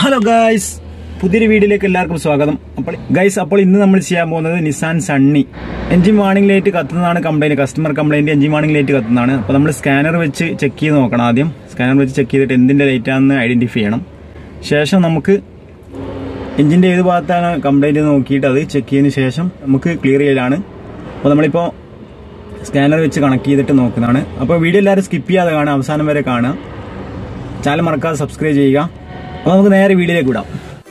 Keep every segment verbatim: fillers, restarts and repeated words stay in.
Hello guys, പുതിയൊരു വീഡിയോയിലേക്ക് എല്ലാവർക്കും സ്വാഗതം. അപ്പോൾ ഗൈസ്, അപ്പോൾ ഇന്ന് നമ്മൾ ചെയ്യാൻ പോകുന്നത് Nissan Sunny engine warning light കത്തുന്നതാണ് complaint. Customer complaint engine warning light കത്തുന്നതാണ്. അപ്പോൾ നമ്മൾ സ്കാനർ വെച്ച് ചെക്ക് ചെയ്ത് നോക്കണം. ആദ്യം സ്കാനർ വെച്ച് ചെക്ക് ചെയ്തിട്ട് എന്തിന്റെ ലൈറ്റ് ആണെന്ന് ഐഡന്റിഫൈ ചെയ്യണം. ശേഷം നമുക്ക് എഞ്ചിന്റെ ഏത് ഭാഗത്താണ് കംപ്ലൈന്റ് നോക്കിയിട്ട് അത് ചെക്ക് ചെയ്തതിന് ശേഷം നമുക്ക് ക്ലിയർ ചെയ്യലാണ്. അപ്പോൾ നമ്മളിപ്പോൾ സ്കാനർ വെച്ച് കണക്ട് ചെയ്തിട്ട് നോക്കുന്നതാണ്. അപ്പോൾ വീഡിയോ എല്ലാവരും സ്കിപ്പ് ചെയ്യാതെ കാണുക, അവസാനം വരെ കാണുക. ചാനൽ മറക്കാതെ സബ്സ്ക്രൈബ് ചെയ്യുക. അപ്പോൾ നമുക്ക് നേരെ വീഡിയോയിലേക്ക് വിടാം.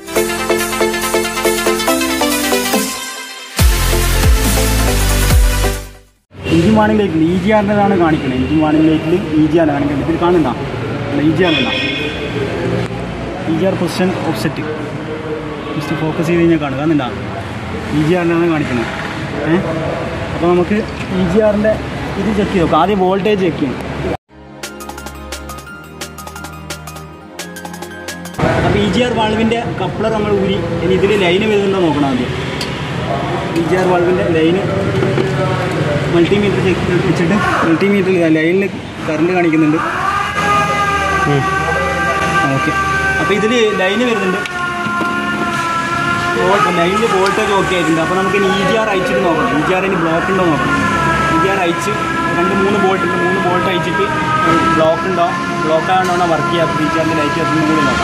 എഞ്ചിൻ വാർണിംഗ് ലൈറ്റിൽ ഇ ജി ആറിൻ്റെതാണ് കാണിക്കുന്നത്. എഞ്ചിൻ വാർണിംഗ് ലൈറ്റിൽ ഇ ജി ആർ കാണിക്കുന്നത്. ഇതിൽ കാണുന്നുണ്ടോ? ഇ ജി ആർ ഉണ്ടോ? E G R position offset just focus ചെയ്ത് കഴിഞ്ഞാൽ കാണുക. കാണുന്നുണ്ടോ? ഇ ജി ആറിനാണ് കാണിക്കുന്നത്. ഏഹ് അപ്പോൾ നമുക്ക് ഇ ജി ആറിൻ്റെ ഇത് ചെക്ക് ചെയ്ത് നോക്കാം. ആദ്യം വോൾട്ടേജ് ചെക്ക് ചെയ്യണം. അപ്പോൾ ഇ ജി ആർ വാൾവിൻ്റെ കപ്ലർ നമ്മൾ ഊരി ഇനി ഇതിൽ ലൈന് വരുന്നുണ്ടോ നോക്കണം. ആദ്യം ഇ ജി ആർ വാൾവിൻ്റെ ലൈന് മൾട്ടിമീറ്റർ ചെക്ക് വെച്ചിട്ട് മൾട്ടിമീറ്ററിൽ ലൈനിൽ കറണ്ട് കാണിക്കുന്നുണ്ട്. ഓക്കെ, അപ്പോൾ ഇതിൽ ലൈന് വരുന്നുണ്ട്. ലൈനിൽ വോൾട്ടേജ് ഓക്കെ ആയിട്ടുണ്ട്. അപ്പോൾ നമുക്ക് ഇ ജി ആർ അയച്ചിട്ട് നോക്കണം. ഇ ജി ആർ ഇനി ബ്ലോക്ക് ഉണ്ടോ നോക്കണം. ഇ ജി ആർ അയച്ച് രണ്ട് മൂന്ന് ബോൾട്ട് ഉണ്ട്. മൂന്ന് ബോൾട്ട് അയച്ചിട്ട് ബ്ലോക്ക് ഉണ്ടോ, ബ്ലോക്ക് ആയതുകൊണ്ടാണ് വർക്ക് ചെയ്യാത്തത്. ഇ ജി ആറിൻ്റെ ലൈറ്റ് എത്തുന്ന കൂടി നോക്കാം.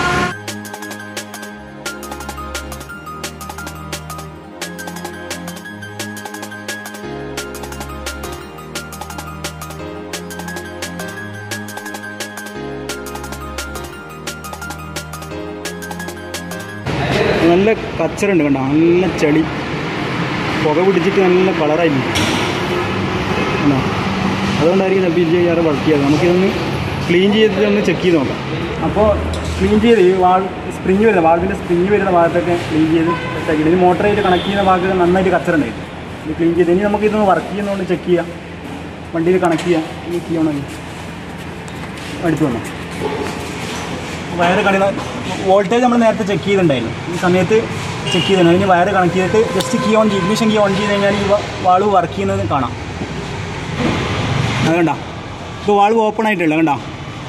നല്ല കച്ചറുണ്ട് കണ്ടോ, നല്ല ചെളി പുക പിടിച്ചിട്ട് നല്ല കളറായിരുന്നു കണ്ടോ. അതുകൊണ്ടായിരിക്കും ചിലപ്പോൾ ഇ ജി ആർ വർക്ക് ചെയ്യാതെ. നമുക്കിതൊന്ന് ക്ലീൻ ചെയ്തിട്ട് ഒന്ന് ചെക്ക് ചെയ്ത് നോക്കാം. അപ്പോൾ ക്ലീൻ ചെയ്ത് ഈ വാൾ സ്പ്രിങ് വരുന്ന വാൾവിൻ്റെ സ്പ്രിങ് വരുന്ന ഭാഗത്തൊക്കെ ക്ലീൻ ചെയ്ത് സെറ്റാക്കിയിട്ട് ഇനി മോട്ടറായിട്ട് കണക്ട് ചെയ്യുന്ന ഭാഗത്ത് നന്നായിട്ട് കച്ചറുണ്ടായിരുന്നു. ഇത് ക്ലീൻ ചെയ്ത് ഇനി നമുക്കിതൊന്ന് വർക്ക് ചെയ്യുന്നതുകൊണ്ട് ചെക്ക് ചെയ്യാം. വണ്ടിയിൽ കണക്ട് ചെയ്യാം. ഇനി ചെയ്യണമെങ്കിൽ അടുത്ത് വന്നോ. വയറ് കണി വോൾട്ടേജ് നമ്മൾ നേരത്തെ ചെക്ക് ചെയ്തിട്ടുണ്ടായിരുന്നു. ഈ സമയത്ത് ചെക്ക് ചെയ്തിട്ടുണ്ട്. അതിന് വയറ് കണക്ട് ചെയ്തിട്ട് ജസ്റ്റ് കീ ഓൺ ചെയ്ത് ഇഗ്നിഷൻ കീ ഓൺ ചെയ്ത് കഴിഞ്ഞാൽ ഈ വാൾവ് വർക്ക് ചെയ്യുന്നത് കാണാം. അത് കണ്ടോ, ഇപ്പോൾ വാൾവ് ഓപ്പൺ ആയിട്ടുള്ള കണ്ടോ.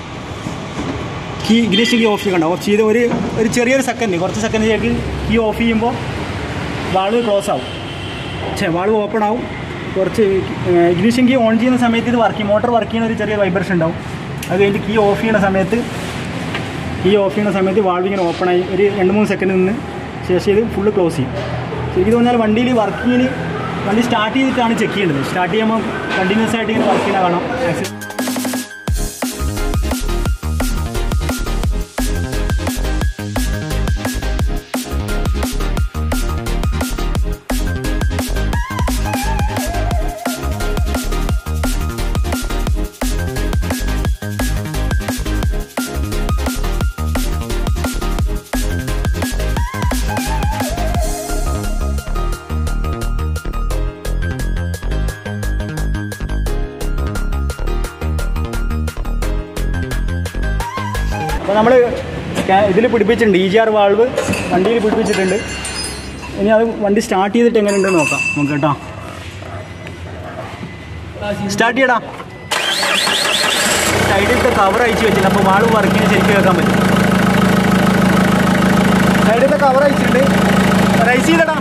കീ ഇഗ്നിഷൻ കീ ഓഫ് ചെയ്ത് കണ്ടോ. ഓഫ് ചെയ്ത് ഒരു ഒരു ചെറിയൊരു സെക്കൻഡ് കുറച്ച് സെക്കൻഡിലേക്ക് കീ ഓഫ് ചെയ്യുമ്പോൾ വാൾവ് ക്ലോസ് ആവും. പക്ഷേ വാൾവ് ഓപ്പൺ ആവും. കുറച്ച് ഇഗ്നിഷൻ കീ ഓൺ ചെയ്യുന്ന സമയത്ത് ഇത് വർക്ക് ചെയ്യും. മോട്ടർ വർക്ക് ചെയ്യുന്ന ഒരു ചെറിയ വൈബ്രേഷൻ ഉണ്ടാവും. അത് കഴിഞ്ഞിട്ട് കീ ഓഫ് ചെയ്യുന്ന സമയത്ത് ഈ ഓഫ് ചെയ്യുന്ന സമയത്ത് വാൾവ് ഇങ്ങനെ ഓപ്പണായി ഒരു രണ്ട് മൂന്ന് സെക്കൻഡ് നിന്ന് ശേഷം ഇത് ഫുള്ള് ക്ലോസ് ചെയ്യും. ശരിക്കും പറഞ്ഞാൽ വണ്ടിയിൽ വർക്കിങ്ങിന് വണ്ടി സ്റ്റാർട്ട് ചെയ്തിട്ടാണ് ചെക്ക് ചെയ്യേണ്ടത്. സ്റ്റാർട്ട് ചെയ്യുമ്പോൾ കണ്ടിന്യൂസ് ആയിട്ട് ഇങ്ങനെ വർക്ക് ചെയ്യുന്ന കാണാം. അപ്പോൾ നമ്മൾ ഇതിൽ പിടിപ്പിച്ചിട്ടുണ്ട്. ഇ ജി ആർ വാൾവ് വണ്ടിയിൽ പിടിപ്പിച്ചിട്ടുണ്ട്. ഇനി അത് വണ്ടി സ്റ്റാർട്ട് ചെയ്തിട്ട് എങ്ങനെയുണ്ടെന്ന് നോക്കാം നമുക്ക് കേട്ടോ. സ്റ്റാർട്ട് ചെയ്യടാ. സൈഡിലത്തെ കവർ അയച്ചു വെച്ചിട്ടുണ്ട്. അപ്പോൾ വാൾവ് വർക്കിന് ശരിക്കും കേൾക്കാൻ പറ്റും. സൈഡിലത്തെ കവർ അയച്ചിട്ടുണ്ട്. റൈസ് ചെയ്തടാ.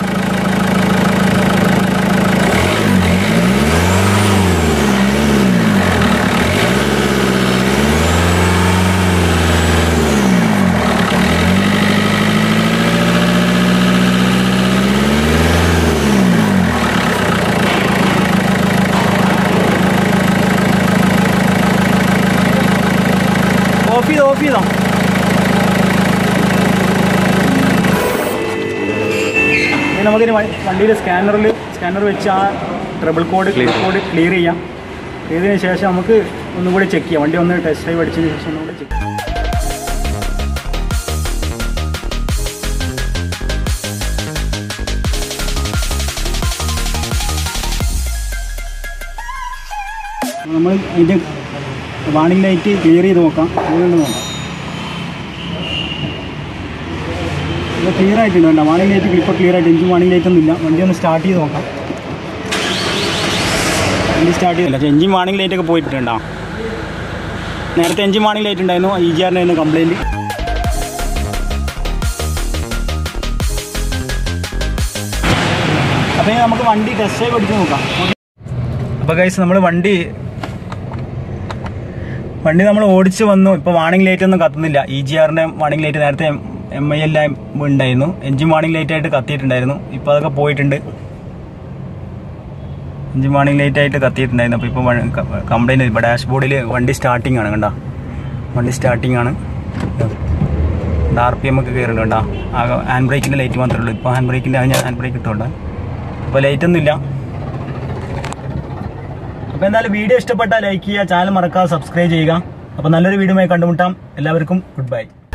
ഓഫ് ചെയ്തോ ഓഫ് ചെയ്തോ ഇനി നമുക്കിനി വണ്ടിയിൽ സ്കാനറിൽ സ്കാനർ വെച്ച് ആ ട്രബിൾ കോഡ് കോഡ് ക്ലിയർ ചെയ്യാം. ചെയ്തതിന് ശേഷം നമുക്ക് ഒന്നും കൂടി ചെക്ക് ചെയ്യാം. വണ്ടി ഒന്ന് ടെസ്റ്റ് ഡ്രൈവ് അടിച്ചതിന് ശേഷം ഒന്നും കൂടി ചെക്ക് ചെയ്യാം. നമ്മൾ ഇതിൻ്റെ വാർണിംഗ് ലൈറ്റ് ക്ലിയർ ചെയ്ത് നോക്കാം. അതുകൊണ്ട് നോക്കാം ഇത് ക്ലിയർ ആയിട്ടുണ്ട്. വേണ്ട വാർണിംഗ് ലൈറ്റ് ഇപ്പോൾ ക്ലിയർ ആയിട്ട് എഞ്ചിൻ വാർണിംഗ് ലൈറ്റ് ഒന്നും ഇല്ല. വണ്ടി ഒന്ന് സ്റ്റാർട്ട് ചെയ്ത് നോക്കാം. വണ്ടി സ്റ്റാർട്ട് ചെയ്തില്ല. എഞ്ചിൻ വാർണിംഗ് ലൈറ്റൊക്കെ പോയിട്ടുണ്ടോ? നേരത്തെ എഞ്ചിൻ വാർണിംഗ് ലൈറ്റ് ഉണ്ടായിരുന്നു, ഇ ജി ആറിനായിരുന്നു കംപ്ലയിൻറ്റ്. നമുക്ക് വണ്ടി ടെസ്റ്റ് ഡ്രൈവ് പഠിച്ച് നോക്കാം. അപ്പോൾ ഗൈസ് നമ്മൾ വണ്ടി വണ്ടി നമ്മൾ ഓടിച്ച് വന്നു. ഇപ്പോൾ വാണിംഗ് ലൈറ്റ് ഒന്നും കത്തുന്നില്ല. ഇ ജി ആറിൻ്റെ വാണിംഗ് ലൈറ്റ് നേരത്തെ എം ഐ എല്ലാം ഉണ്ടായിരുന്നു. എൻജിൻ വാണിംഗ് ലൈറ്റ് ആയിട്ട് കത്തിയിട്ടുണ്ടായിരുന്നു. ഇപ്പോൾ അതൊക്കെ പോയിട്ടുണ്ട്. എൻജിൻ വാണിംഗ് ലൈറ്റ് ആയിട്ട് കത്തിയിട്ടുണ്ടായിരുന്നു. അപ്പോൾ ഇപ്പോൾ കംപ്ലൈൻറ്റ് ഇപ്പോൾ ഡാഷ്ബോർഡിൽ വണ്ടി സ്റ്റാർട്ടിംഗ് ആണ്. കണ്ടോ, വണ്ടി സ്റ്റാർട്ടിംഗ് ആണ്. ആർ പി എം ഒക്കെ കയറുന്നുണ്ട്. കേട്ടോ, ആ ഹാൻഡ് ബ്രേക്കിൻ്റെ ലൈറ്റ് മാത്രമേ ഉള്ളൂ. ഇപ്പോൾ ഹാൻഡ് ബ്രേക്കിൻ്റെ ഞാൻ ഹാൻഡ് ബ്രേക്ക് ഇട്ടുകൊണ്ട് ഇപ്പോൾ ലൈറ്റൊന്നും ഇല്ല. അപ്പോൾ എന്തായാലും വീഡിയോ ഇഷ്ടപ്പെട്ടാൽ ലൈക്ക് ചെയ്യുക, ചാനൽ മറക്കാതെ സബ്സ്ക്രൈബ് ചെയ്യുക. അപ്പോൾ നല്ലൊരു വീഡിയോയുമായി കണ്ടുമുട്ടാം. എല്ലാവർക്കും ഗുഡ് ബൈ.